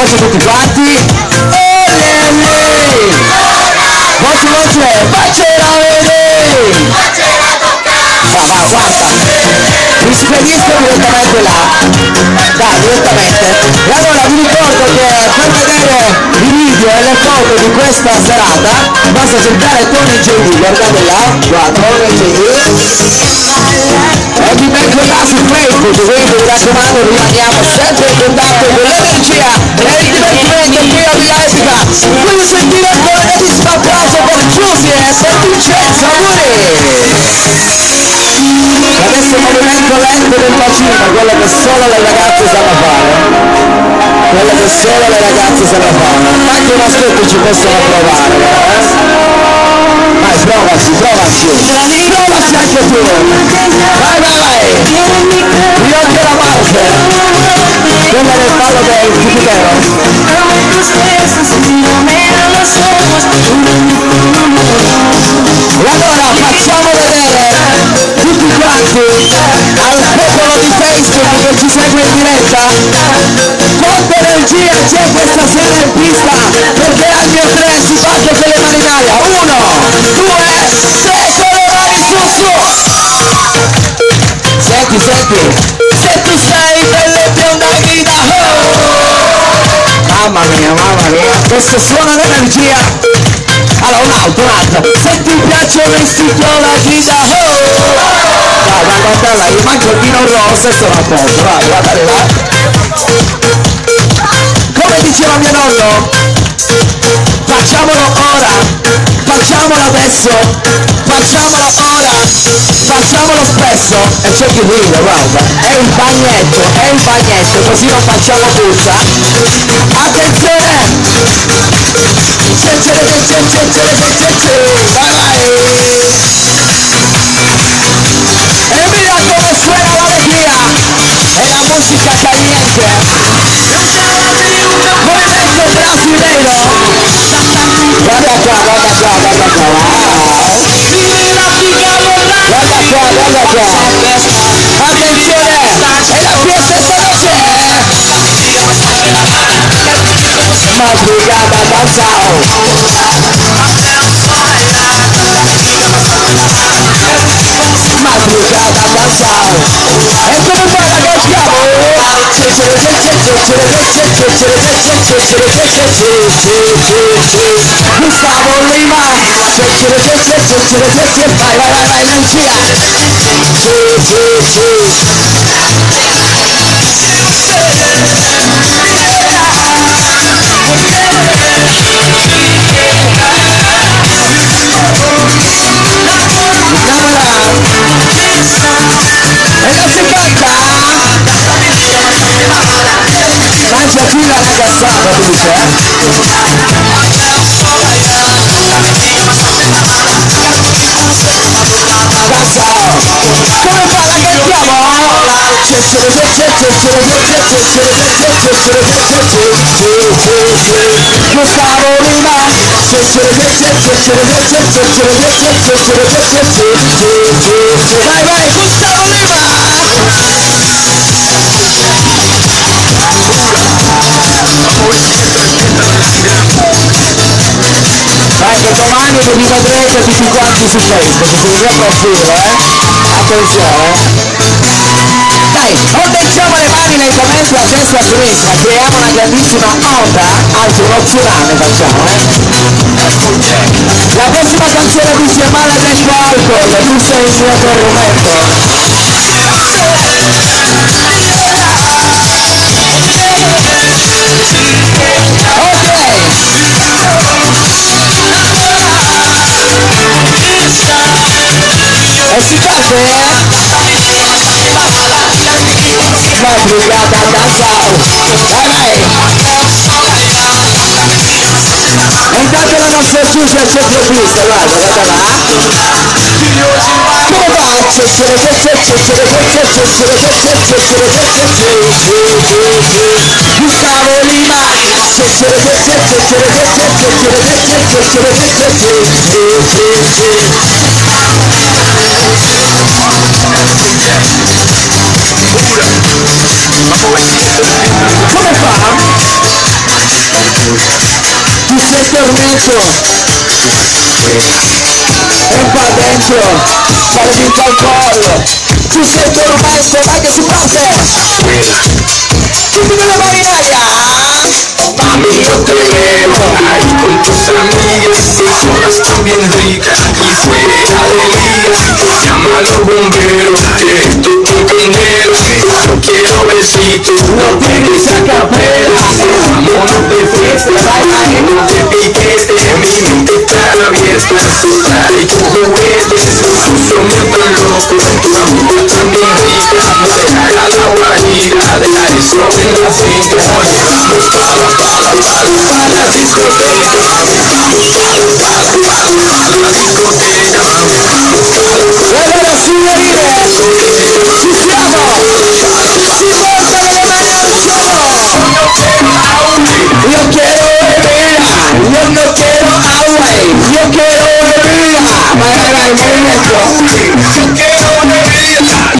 applauso a tutti quanti. Voce, faccela vedere. Va, guarda, mi spedisco direttamente là, dai, direttamente. E allora vi ricordo che per vedere i video e le foto di questa serata basta cercare Tony JD, guardate là, guarda, Tony JD, e vi metto là su Facebook, quindi mi raccomando, rimaniamo sempre in contatto con l'energia e il divertimento qui a Villa Epica. Voglio sentire un grandissimo applauso per Giusy e per Vincenzo, auguri! Adesso il movimento lento del bacino, quello che solo le ragazze sanno fare, quello che solo le ragazze sanno fare, anche i maschietti ci possono provare, vai, provaci anche tu, vai, io anche la parte, quella del ballo del tipichero. E allora facciamo vedere tutti quanti al popolo di Facebook che ci segue in diretta quanta energia c'è questa sera in pista, perché al mio 3 si parte con le mani in aria. 1, 2, 3, con le mani su. Senti, se tu sei bella e bionda grida mamma mia, questo suona l'energia. Allora un'altra, se ti piace il vestito la grida dai, guarda, io manco il vino rosso e sono a posto, vai, guardate là. Come diceva mio nonno, facciamolo ora, facciamolo adesso, facciamolo ora, facciamolo spesso. E c'è chi ride, guarda, è il bagnetto, così non facciamo puzza. Attenzione, vai. E mira come suena l'allegria e la musica caliente. Movimento brasileiro. Guarda qua, guarda qua. Attenzione, è la fiesta esta noche. Madrugada danzao. Madrugada danzao. E come fa la cantiamo? Gustavo Lima. Vai, energia. E non si canta? Mangia qui la ragazzata, tu dice, come fa la cantiamo? Gustavo Lima. Vai, Gustavo Lima. Vai che domani vi vedrete tutti quanti su Facebook, sul mio profilo, attenzione. Dai, ondeggiamo le mani lentamente a destra e a sinistra, creiamo una grandissima onda, anzi uno tsunami facciamo, La prossima canzone dice male dentro alcol, tu sei il mio tormento. Ok. E si parte, Madrugada danzao. Vai. E intanto la nostra Giusy è centropista, guarda là. Come va? Gustavo Lima. Come fa? tormento e qua dentro fare vinto al collo, tu sei tormento, vai che si parte, tutti con le mani in aria. Mami, no te veo ahí con tus amigas, todas están bien ricas y fuera de liga. Llama a los bomberos, que esto es un candelo. No quiero besitos, no tienes a capela. Vámonos de fiesta, vámonos de piquete. Mi mente está abierta, dale tus juguetes. Sucio me tan loco, tu amiga también rica. No te haga la guajira, deja eso en la finca. Vamos para la discoteca, vamos para